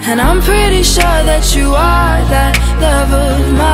And I'm pretty sure that you are that love of mine.